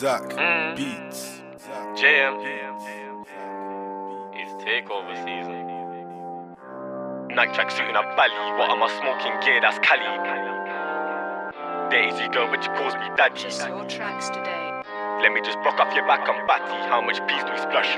Zach Beats. JM. It's takeover season. Night track suit in a Bali. What am I smoking gear? That's Cali. Daisy girl, but you calls me daddy. Just your tracks today. Let me just block off your back and batty. How much peas do we splash?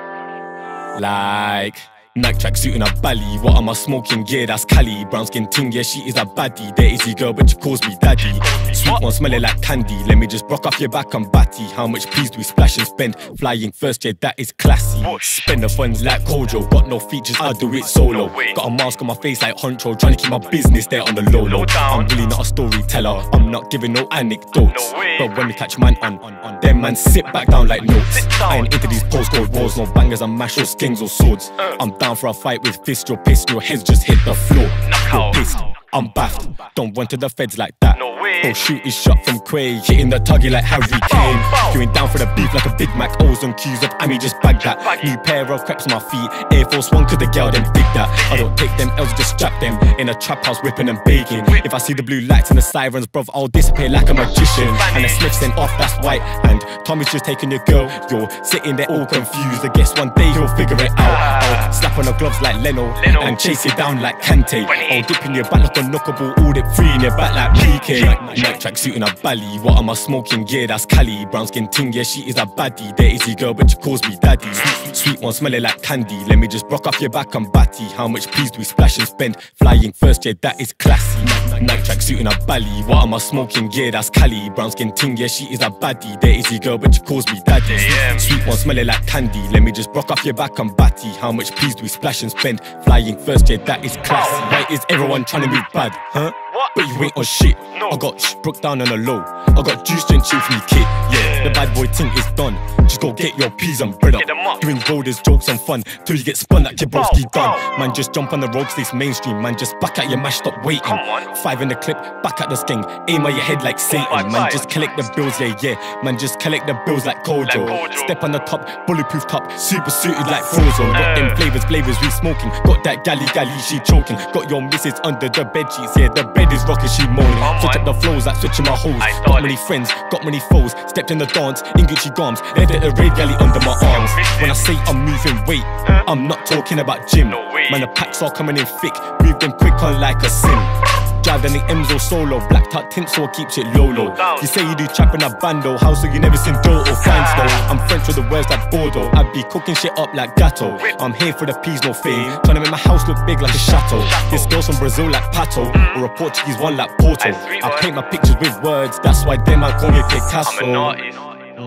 Like night track suit in a Bali. What am I smoking gear? That's Cali. Brown skin ting, yeah, she is a baddie. Daisy girl, but she calls me daddy. Sweet one, smell it like candy. Let me just block off your back and batty. How much peas do we splash and spend? Flying first, yeah, that is classy. Spend the funds like Kojo. Got no features, I do it solo. Got a mask on my face like Honcho. Trying to keep my business there on the low. I'm really not a storyteller. I'm not giving no anecdotes. But when we catch man on them man sit back down like notes. I ain't into these postcode wars. No bangers and mash or skins or swords. I'm down for a fight with fist. Your piss, your heads just hit the floor. You're pissed, I'm baffed. Don't run to the feds like that. Go shoot his shot from Quay, hitting the tuggy like Harry Kane. Going down for the beef like a Big Mac. O's on cues of Amy, just bag that. New pair of crepes on my feet, Air Force One, cause the girl them dig that. I don't take them L's, just strap them. In a trap house whipping and baking. If I see the blue lights and the sirens, bruv, I'll disappear like a magician. And the Smiths sent off, that's white. And Tommy's just taking your girl. You're sitting there all confused. I guess one day he'll figure it out. I'll slap on the gloves like Leno and chase it down like Kante. I'll dip in your back like a knuckleball, all dip free in your back like PK. Night track suit in a Bali. What am I smoking gear? That's Cali. Brown skin ting, yeah, she is a baddie. Daisy girl, but she calls me daddy. Sweet one, smell it like candy. Let me just block off your back and batty. How much peas do we splash and spend? Flying first, yeah, that is classy. Night track suit in a Bali. What am I smoking gear? That's Cali. Brown skin ting, yeah, she is a baddie. Daisy girl, but she calls me daddy. Sweet one, smell it like candy. Let me just block off your back and batty. How much peas do we splash and spend? Flying first, yeah, that is classy. Why is everyone trying to move bad, huh? But you ain't on shit. I got broke down on a low. I got juice and chill from the kit. Yeah, the bad boy thing is done. Just go get your peas and bread up. Doing roaders, jokes and fun till you get spun like Kibrowski done. Man, just jump on the road, stays mainstream. Man, just back at your mash, stop waiting. 5 in the clip, back at the skeng. Aim at your head like Satan. Man, just collect the bills, yeah. Man, just collect the bills like Kojo. Step on the top, bulletproof top, super suited like Frozen. Got them flavors, we smoking. Got that galley, she choking. Got your missus under the bed sheets, yeah. The bed is rocking, she moaning. Switch up the flows like switching my hoes. Got many friends, got many foes. Stepped in the dance, in Gucci garms. Led at the raid galley under my arms. When I say I'm moving weight, I'm not talking about gym. Man, the packs are coming in thick. Move them quick on like a sim. Drive any M's or solo. Black top tint so keeps it low. You say you do trap in a bando. How so you never seen dough or fines though? I'm French with the words like Bordeaux. I be cooking shit up like Gato. I'm here for the peas, no fame. Trying to make my house look big like a chateau. This girl's from Brazil like Pato, or a Portuguese one like Porto. I paint my pictures with words. That's why them I call me Picasso. I'm an artist.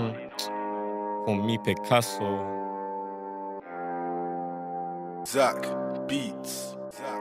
Call me Picasso. Zach Beats.